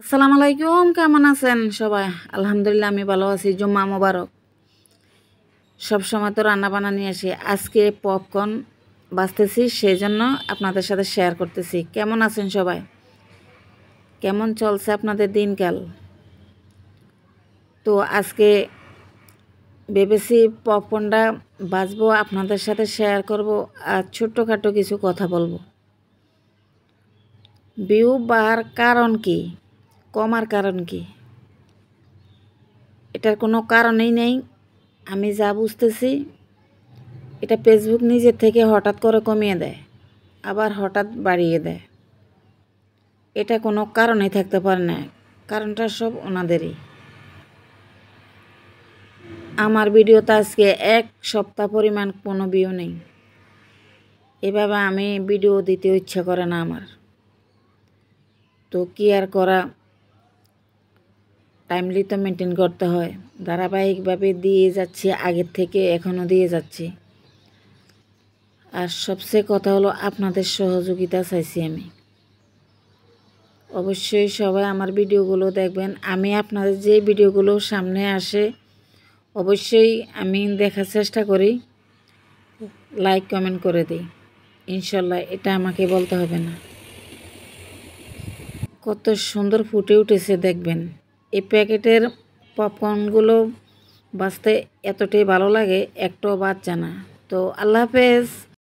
আসসালামু আলাইকুম, কেমন আছেন সবাই? আলহামদুলিল্লাহ আমি ভালো আছি। জুম্মা মোবারক। সবসময় তো রান্না বান্না নিয়ে আসি, আজকে পপকর্ন বাছতেছি, সেই জন্য আপনাদের সাথে শেয়ার করতেছি। কেমন আছেন সবাই? কেমন চলছে আপনাদের দিনকাল? তো আজকে ভেবেছি পপকর্নটা বাছবো, আপনাদের সাথে শেয়ার করব, আর ছোট্টখাটো কিছু কথা বলবো। ভিউ বাড়ার কারণ কি, কমার কারণ কি? এটার কোনো কারণই নেই। আমি যা বুঝতেছি, এটা ফেসবুক নিজের থেকে হঠাৎ করে কমিয়ে দেয়, আবার হঠাৎ বাড়িয়ে দেয়। এটা কোনো কারণেই থাকতে পারে না, কারণটা সব ওনাদেরই। আমার ভিডিওতে আজকে 1 সপ্তাহ পরিমাণ কোনো ভিউ নেই। এভাবে আমি ভিডিও দিতে ইচ্ছা করে না আমার। তো কি আর করা, টাইমলি তো মেনটেন করতে হয়। ধারাবাহিকভাবে দিয়ে যাচ্ছি, আগের থেকে এখনও দিয়ে যাচ্ছি। আর সবচেয়ে কথা হলো আপনাদের সহযোগিতা চাইছি আমি। অবশ্যই সবাই আমার ভিডিওগুলো দেখবেন। আমি আপনাদের যে ভিডিওগুলো সামনে আসে অবশ্যই আমি দেখার চেষ্টা করি, লাইক কমেন্ট করে দিই। ইনশাল্লাহ এটা আমাকে বলতে হবে না। কত সুন্দর ফুটে উঠেছে দেখবেন। এই প্যাকেটের পপকর্নগুলো বাছতে এতটাই ভালো লাগে, একটাও বাদ জানা। তো আল্লাহ হাফেজ।